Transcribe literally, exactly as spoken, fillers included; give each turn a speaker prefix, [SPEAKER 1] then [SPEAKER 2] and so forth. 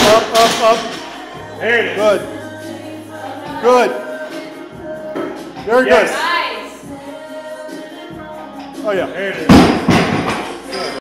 [SPEAKER 1] Up, up, up.
[SPEAKER 2] There it is.
[SPEAKER 1] Good. Good. Very
[SPEAKER 2] Yes.
[SPEAKER 1] good.
[SPEAKER 3] Nice.
[SPEAKER 1] Oh yeah.
[SPEAKER 2] There it is.